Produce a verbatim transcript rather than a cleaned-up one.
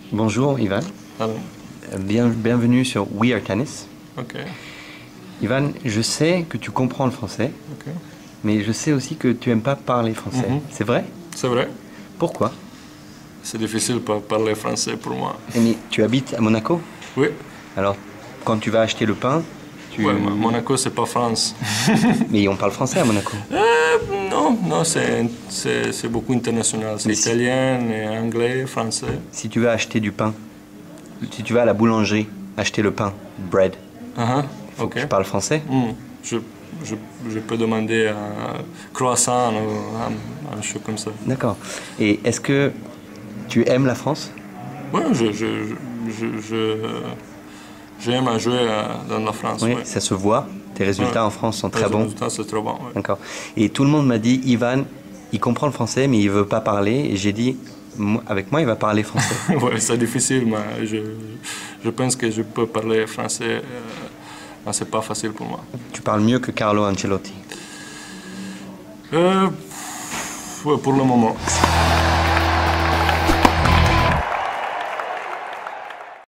Bonjour Ivan. Hello. Bien, bienvenue sur We Are Tennis. Ok. Ivan, je sais que tu comprends le français, Ok. mais je sais aussi que tu aimes pas parler français. Mhm. C'est vrai? C'est vrai. Pourquoi? C'est difficile de parler français pour moi. Eh, Mais tu habites à Monaco? Oui. Alors, quand tu vas acheter le pain, tu... Ouais, Mo- Monaco, c'est pas France. Mais on parle français à Monaco. Euh, non, non, c'est, c'est, c'est beaucoup international. C'est Mais si- italien, et anglais, français. Si tu vas acheter du pain, si tu vas à la boulangerie acheter le pain, bread, Ah, faut ok. que tu parles français? Hmm. Je, je, je peux demander un croissant ou un, un chose comme ça. D'accord. Et est-ce que tu aimes la France? Oui, je, je, je, je, j'aime à jouer euh, dans la France. Oui, ouais. ça se voit. Tes résultats Ouais. en France sont Les très bons. résultats, c'est très bon. ouais. D'accord. Et tout le monde m'a dit, Ivan, il comprend le français, mais il veut pas parler. Et j'ai dit, moi- avec moi, il va parler français. Ouais, c'est difficile, mais je, je pense que je peux parler français, euh, mais c'est pas facile pour moi. Tu parles mieux que Carlo Ancelotti. Euh, ouais, pour le moment.